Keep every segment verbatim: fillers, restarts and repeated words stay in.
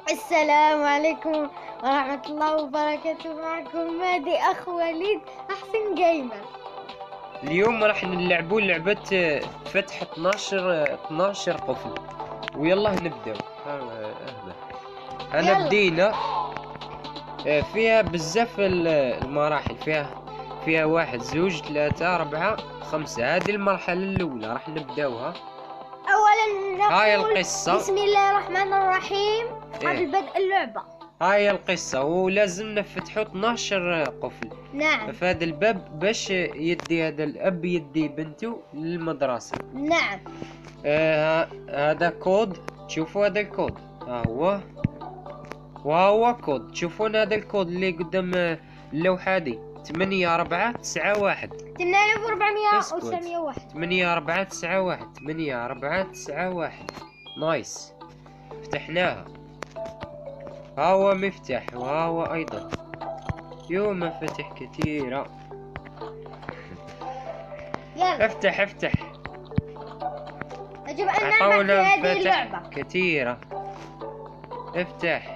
السلام عليكم ورحمة الله وبركاته. معكم مهدي أخ وليد أحسن جيمر. اليوم راح نلعبوا لعبة فتح اثناشر اثناشر قفل، ويلا نبداو. انا يلا. بدينا فيها بزاف المراحل، فيها فيها واحد زوج ثلاثة أربعة خمسة. هذه المرحلة الأولى راح نبداوها. أولا نقول هاي القصة. بسم الله الرحمن الرحيم قبل إيه؟ بدء اللعبة. هاي القصة، ولازم نفتحوا اثناشر قفل. نعم. في هذا الباب باش يدي هذا الأب يدي بنته للمدرسة. نعم. آه هذا كود، تشوفوا هذا الكود ها هو، وهو كود. تشوفون هذا الكود اللي قدام اللوحة دي ثمانية أربعة تسعة واحد ثمانية آلاف وأربعمية وتسعمية وواحد. ثمانية أربعة تسعة واحد ثمانية أربعة تسعة واحد. نايس، فتحناها. ها هو مفتاح، وها هو أيضا. يو مفاتيح كثيرة. يلا افتح افتح. يجب أن نلعب في عطونا هذه مفاتيح اللعبة كثيرة. افتح.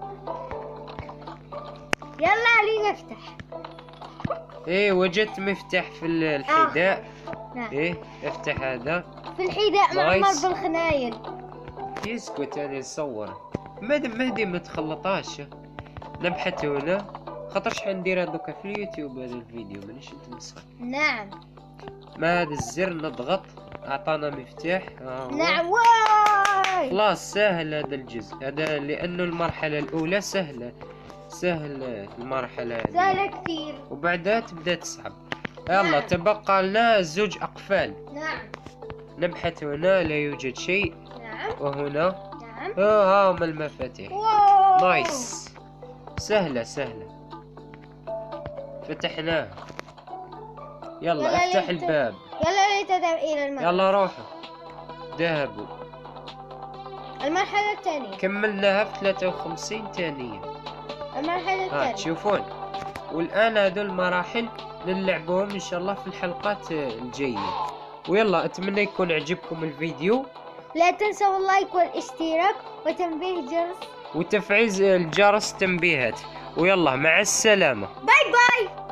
يلا لنفتح. ايه وجدت مفتاح في الحذاء. نعم. ايه افتح هذا في الحذاء معمر نايس. بالخنايل. يسكت انا نصور. مهدي مهدي ما تخلطاش. نبحث هنا، خاطرش حندير هذوك في اليوتيوب هذا الفيديو مانيش نتمسخر. نعم. ما هذا الزر نضغط اعطانا مفتاح. ها هو. نعم. واي خلاص سهل هذا الجزء هذا، لانه المرحلة الاولى سهلة. سهل المرحلة هذه، سهلة كثير. وبعدها تبدا تصعب. يلا نعم. تبقى لنا زوج اقفال. نعم. نبحث هنا، لا يوجد شيء. نعم. وهنا نعم. اه هاهم المفاتيح. واو. نايس، سهلة سهلة. فتحناها. يلا, يلا افتح ليت- الباب. يلا لتذهب إلى المرحلة. يلا روحوا. ذهبوا. المرحلة الثانية. كملناها في ثلاثة وخمسين ثانية. المرحلة ها الثانية. تشوفون. والآن هذول المراحل نلعبهم إن شاء الله في الحلقات الجاية. ويلا أتمنى يكون عجبكم الفيديو. لا تنسوا اللايك والاشتراك وتنبيه الجرس وتفعيل الجرس تنبيهات. ويلا مع السلامة. باي باي.